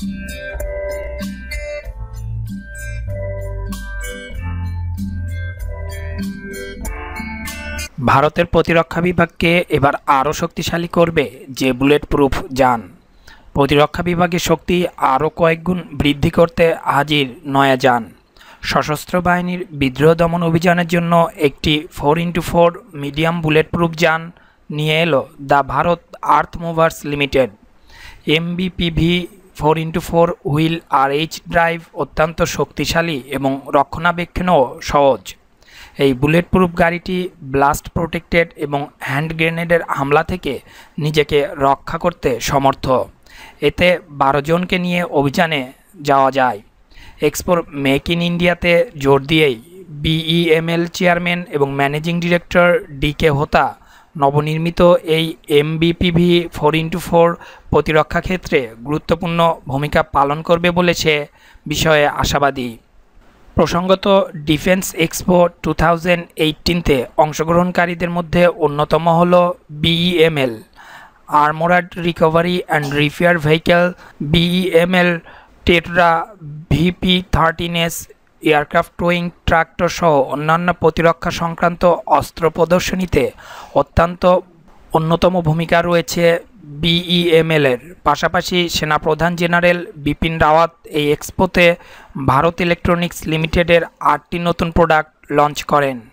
ভারতের প্রতিরক্ষা বিভাগকে এবার আরও শক্তিশালী করবে যে বুলেট প্রুফ যান। প্রতিরক্ষা বিভাগের শক্তি আরও কয়েক গুণ বৃদ্ধি করতে হাজির নয়া যান। সশস্ত্র বাহিনীর বিদ্রোহ দমন অভিযানের জন্য একটি 4x4 মিডিয়াম বুলেট প্রুফ যান নিয়ে এলো the Bharat Earth Movers Limited. MBPV 4x4 wheel RH drive অত্যন্ত শক্তিশালী এবং রক্ষণাবেক্ষণও সহজ। এই বুলেট প্রুফ গাড়িটি ব্লাস্ট প্রোটেক্টেড এবং হ্যান্ড গ্রেনেডের হামলা থেকে নিজেকে রক্ষা করতে সমর্থ। এতে 12 জনকে নিয়ে অভিযানে যাওয়া যায়। এক্সপোর মেক ইন ইন্ডিয়াতে জোর দিয়েই BEML চেয়ারম্যান এবং ম্যানেজিং ডিরেক্টর DK হোতা নবনির্মিত এই MBPV 4x4 প্রতিরক্ষা ক্ষেত্রে গুরুত্বপূর্ণ ভূমিকা পালন করবে বলেছে বিষয়ে আশাবাদী। প্রসঙ্গত, ডিফেন্স এক্সপো 2018তে অংশগ্রহণকারীদের মধ্যে অন্যতম হল BEML armoured recovery and repair vehicle, BEML Tatra VP-13S aircraft towing tractor সহ অন্যান্য প্রতিরক্ষা সংক্রান্ত অস্ত্র প্রদর্শনীতে অন্যতম ভূমিকা রয়েছে BEML-এর। পাশাপাশি সেনাপ্রধান জেনারেল বিপিন রাওয়াত এই এক্সপোতে ভারত ইলেকট্রনিক্স লিমিটেডের 8টি নতুন প্রোডাক্ট লঞ্চ করেন।